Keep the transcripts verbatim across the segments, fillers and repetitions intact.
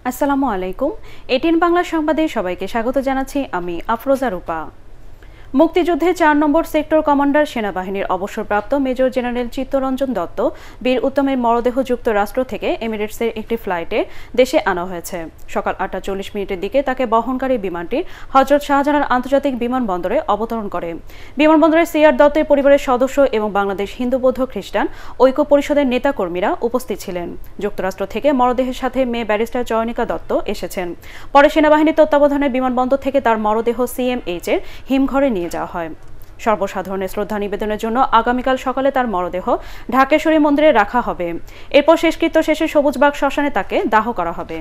আসসালামু আলাইকুম। এটিএন বাংলা সংবাদে সবাইকে স্বাগত জানাচ্ছি আমি আফরোজা রূপা। মুক্তিযুদ্ধে চার নম্বর সেক্টর কমান্ডার সেনাবাহিনীর অবসরপ্রাপ্ত মেজর জেনারেল চিত্তরঞ্জন দত্ত বীর উত্তমের মরদেহ যুক্তরাষ্ট্র থেকে এমিরেটসের একটি ফ্লাইটে দেশে আনা হয়েছে। সকাল আটটা চল্লিশ মিনিটের দিকে তাকে বহনকারী বিমানটি হজরত শাহজালাল আন্তর্জাতিক বিমানবন্দরে অবতরণ করে। বিমানবন্দরে সিআর দত্তের পরিবারের সদস্য এবং বাংলাদেশ হিন্দু বৌদ্ধ খ্রিস্টান ঐক্য পরিষদের নেতাকর্মীরা উপস্থিত ছিলেন। যুক্তরাষ্ট্র থেকে মরদেহের সাথে মেয়ে ব্যারিস্টার চয়নিকা দত্ত এসেছেন। পরে সেনাবাহিনীর তত্ত্বাবধানে বিমানবন্দর থেকে তার মরদেহ সিএমএইচ এর হিমঘরে নিয়ে যাওয়া হয়। সর্বসাধারণের শ্রদ্ধা নিবেদনের জন্য আগামীকাল সকালে তার মরদেহ ঢাকেশ্বরী মন্দিরে রাখা হবে। এরপর শেষকৃত্য শেষে সবুজবাগ শ্মশানে তাকে দাহ করা হবে।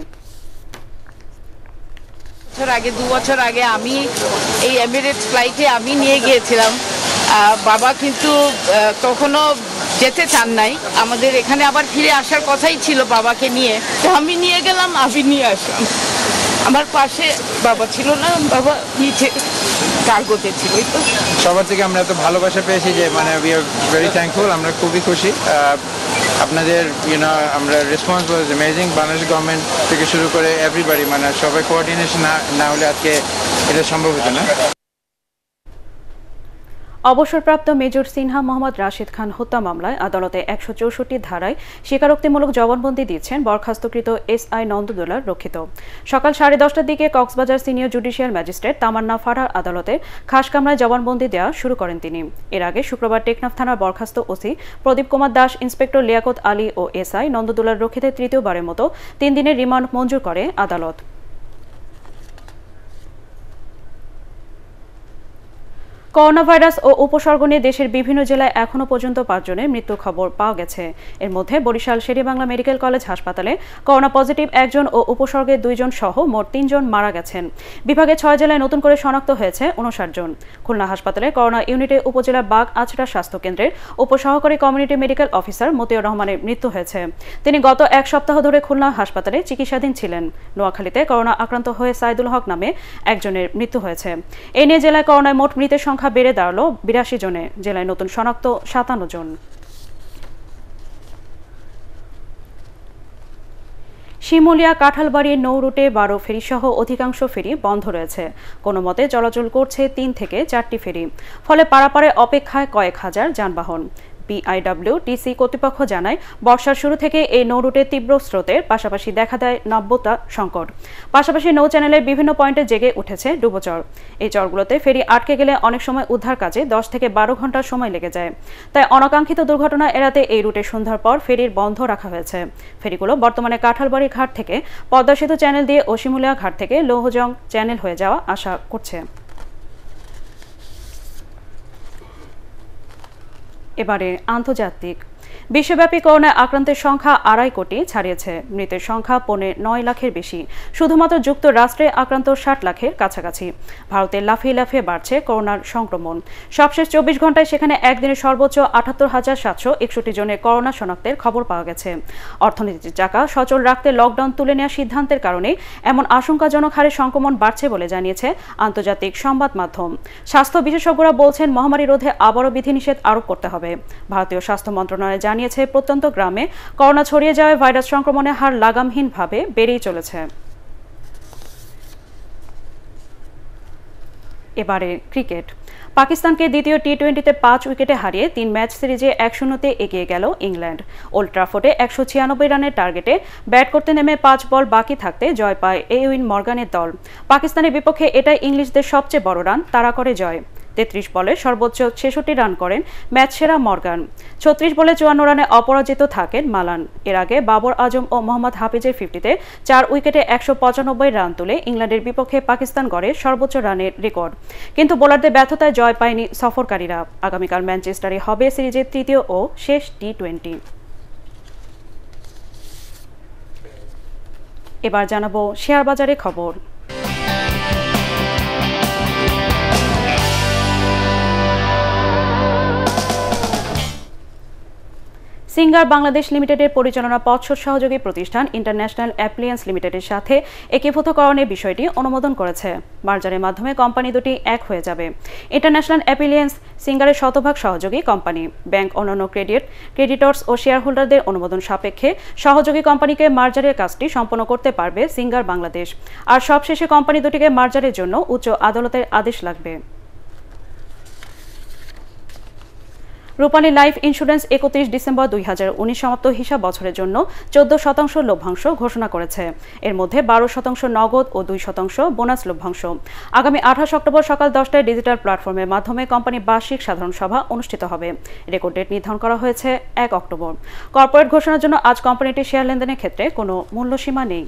বছর আগে দু বছর আগে আমি এই এমিরেটস ফ্লাইটে আমি নিয়ে গিয়েছিলাম। বাবা কিন্তু কখনো যেতে চান নাই। আমাদের এখানে আবার ফিরে আসার কথাই ছিল বাবাকে নিয়ে, তো আমি নিয়ে গেলাম, আমি নিয়ে আসলাম। আমার পাশে বাবা ছিল না, বাবা নিচে কার্গোতে ছিল। সবার থেকে আমরা এত ভালোবাসা পেয়েছি যে মানে উই আর ভেরি থ্যাঙ্কফুল। আমরা খুবই খুশি। আপনাদের ইউনো আমরা response was amazing. Bangladesh government থেকে শুরু করে এভরিবডি, মানে সবাই কোঅর্ডিনেশন না না হলে আজকে এটা সম্ভব হতো না। অবসরপ্রাপ্ত মেজর সিনহা মোহাম্মদ রাশিদ খান হত্যা মামলায় আদালতে একশো চৌষট্টি ধারায় স্বীকারোক্তিমূলক জবানবন্দি দিচ্ছেন বরখাস্তকৃত এস আই নন্দদোলার রক্ষিত। সকাল সাড়ে দশটার দিকে Cox's Bazar senior judicial magistrate Tamanna ফারহার আদালতের খাসকামরায় জবানবন্দি দেওয়া শুরু করেন তিনি। এর আগে শুক্রবার টেকনাফ থানার বরখাস্ত ওসি প্রদীপ কুমার দাস, ইন্সপেক্টর লিয়াকত আলী ও এস আই নন্দদোলার রক্ষিতের তৃতীয়বারের মতো তিন দিনের রিমান্ড মঞ্জুর করে আদালত। করোনা ভাইরাস ও উপসর্গ নিয়ে দেশের বিভিন্ন জেলায় এখনও পর্যন্ত পাঁচজনের মৃত্যুর খবর পাওয়া গেছে। এর মধ্যে বরিশাল শেরেবাংলা মেডিকেল কলেজ হাসপাতালে করোনা পজিটিভ একজন ও উপসর্গে দুইজন সহ মোট তিনজন মারা গেছেন। বিভাগে ছয় জেলায় নতুন করে শনাক্ত হয়েছে উনষাট জন। খুলনা হাসপাতালে করোনা ইউনিটে উপজেলা বাগ আছড়া স্বাস্থ্যকেন্দ্রের উপসহকারী কমিউনিটি মেডিকেল অফিসার মতিউর রহমানের মৃত্যু হয়েছে। তিনি গত এক সপ্তাহ ধরে খুলনা হাসপাতালে চিকিৎসাধীন ছিলেন। নোয়াখালীতে করোনা আক্রান্ত হয়ে সাইদুল হক নামে একজনের মৃত্যু হয়েছে। এ নিয়ে জেলায় করোনায় মোট মৃতের সংখ্যা বেড়ে দাঁড়ালো বিরাশি জনে। জেলায় নতুন শনাক্ত সাতান্ন জন। শিমুলিয়া কাঁঠালবাড়ির নৌ রুটে বারো ফেরিসহ অধিকাংশ ফেরি বন্ধ রয়েছে। কোনো মতে চলাচল করছে তিন থেকে চারটি ফেরি, ফলে পারাপারে অপেক্ষায় কয়েক হাজার যানবাহন। বিআইডব্লিউটিসি কর্তৃপক্ষ জানায়, বর্ষার শুরু থেকে এই নৌ রুটে তীব্র স্রোতের পাশাপাশি দেখা দেয় নাব্যতা সংকট। পাশাপাশি নৌ চ্যানেলের বিভিন্ন পয়েন্টে জেগে উঠেছে ডুবোচর। এই চরগুলোতে ফেরি আটকে গেলে অনেক সময় উদ্ধার কাজে দশ থেকে বারো ঘন্টা সময় লেগে যায়। তাই অনাকাঙ্ক্ষিত দুর্ঘটনা এড়াতে এই রুটে সন্ধ্যার পর ফেরির বন্ধ রাখা হয়েছে। ফেরিগুলো বর্তমানে কাঁঠালবাড়ি ঘাট থেকে পদ্মা সেতু চ্যানেল দিয়ে ও শিমুলিয়া ঘাট থেকে লৌহজং চ্যানেল হয়ে যাওয়া আশা করছে। এবারে আন্তর্জাতিক। বিশ্বব্যাপী করোনায় আক্রান্তের সংখ্যা আড়াই কোটি ছাড়িয়েছে। মৃতের সংখ্যা পৌনে নয় লাখের বেশি। শুধুমাত্র যুক্তরাষ্ট্রে আক্রান্ত ষাট লাখের কাছাকাছি। ভারতে লাফিয়ে লাফিয়ে বাড়ছে করোনার সংক্রমণ। সবশেষ চব্বিশ ঘন্টায় সেখানে একদিনে সর্বোচ্চ আটাত্তর হাজার সাতশো একষট্টি জনের করোনা শনাক্তের খবর পাওয়া গেছে। অর্থনীতির চাকা সচল রাখতে লকডাউন তুলে নেওয়ার সিদ্ধান্তের কারণে এমন আশঙ্কাজনক হারে সংক্রমণ বাড়ছে বলে জানিয়েছে আন্তর্জাতিক সংবাদ মাধ্যম। স্বাস্থ্য বিশেষজ্ঞরা বলছেন, মহামারী রোধে আবারও বিধিনিষেধ আরোপ করতে হবে। ভারতীয় স্বাস্থ্য মন্ত্রণালয় জানিয়েছে, প্রত্যন্ত গ্রামে করোনা ছড়িয়ে যাওয়ায় ভাইরাস সংক্রমণের হার লাগামহীনভাবে বেড়েই চলেছে। এবারে ক্রিকেট। পাকিস্তানকে দ্বিতীয় টি টোয়েন্টিতে পাঁচ উইকেটে হারিয়ে তিন ম্যাচ সিরিজে এক শূন্যতে এগিয়ে গেল ইংল্যান্ড। ওল্ড ট্রাফোর্ডে একশো ছিয়ানব্বই রানের টার্গেটে ব্যাট করতে নেমে পাঁচ বল বাকি থাকতে জয় পায় এউইন মর্গানের দল। পাকিস্তানের বিপক্ষে এটাই ইংলিশদের সবচেয়ে বড় রান। তারা করে জয়। তেত্রিশ বলে সর্বোচ্চ ছেষট্টি রান করেন ম্যাচ সেরা মর্গান। ছত্রিশ বলে চুয়ান্ন রানে অপরাজিত থাকেন মালান। এর আগে বাবর আজম ও মোহাম্মদ হাফিজের ফিফটিতে চার উইকেটে একশো পঁচানব্বই রান তুলে ইংল্যান্ডের বিপক্ষে পাকিস্তান গড়ে সর্বোচ্চ রানের রেকর্ড। কিন্তু বোলারদের ব্যর্থতায় জয় পায়নি সফরকারীরা। আগামীকাল ম্যানচেস্টারে হবে সিরিজের তৃতীয় ও শেষ টি টোয়েন্টি। এবার জানাবো শেয়ার বাজারে খবর। সিঙ্গার বাংলাদেশ লিমিটেডের পরিচালনা পর্ষদ সহযোগী প্রতিষ্ঠান ইন্টারন্যাশনাল অ্যাপ্লিয়েন্স লিমিটেডের সাথে একীভূতকরণের বিষয়টি অনুমোদন করেছে। মার্জারের মাধ্যমে কোম্পানি দুটি এক হয়ে যাবে। ইন্টারন্যাশনাল অ্যাপ্লিয়েন্স সিঙ্গারের শতভাগ সহযোগী কোম্পানি। ব্যাংক, অন্যান্য ক্রেডিট ক্রেডিটর্স ও শেয়ার হোল্ডারদের অনুমোদন সাপেক্ষে সহযোগী কোম্পানিকে মার্জারের কাজটি সম্পন্ন করতে পারবে সিঙ্গার বাংলাদেশ। আর সবশেষে কোম্পানি দুটিকে মার্জারের জন্য উচ্চ আদালতের আদেশ লাগবে। রূপালী লাইফ ইন্স্যুরেন্স একত্রিশ ডিসেম্বর দুই হাজার উনিশ সমাপ্ত হিসাব বছরের জন্য চোদ্দ শতাংশ লভ্যাংশ ঘোষণা করেছে। এর মধ্যে বারো শতাংশ নগদ ও দুই শতাংশ বোনাস লভ্যাংশ। আগামী আঠাশ অক্টোবর সকাল দশটায় ডিজিটাল প্ল্যাটফর্মের মাধ্যমে কোম্পানির বার্ষিক সাধারণ সভা অনুষ্ঠিত হবে। রেকর্ড ডেট নির্ধারণ করা হয়েছে এক অক্টোবর। কর্পোরেট ঘোষণার জন্য আজ কোম্পানিটির শেয়ার লেনদেনের ক্ষেত্রে কোনো মূল্যসীমা নেই।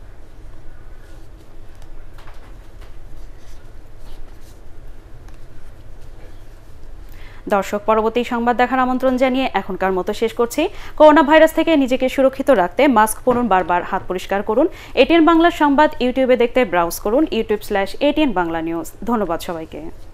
দর্শক, পরবর্তী সংবাদ দেখার আমন্ত্রণ জানিয়ে এখনকার মতো শেষ করছি। করোনা ভাইরাস থেকে নিজেকে সুরক্ষিত রাখতে মাস্ক পরুন, বারবার হাত পরিষ্কার করুন। এটিএন বাংলা সংবাদ ইউটিউবে দেখতে ব্রাউজ করুন YouTube slash ATN Bangla news. ধন্যবাদ সবাইকে।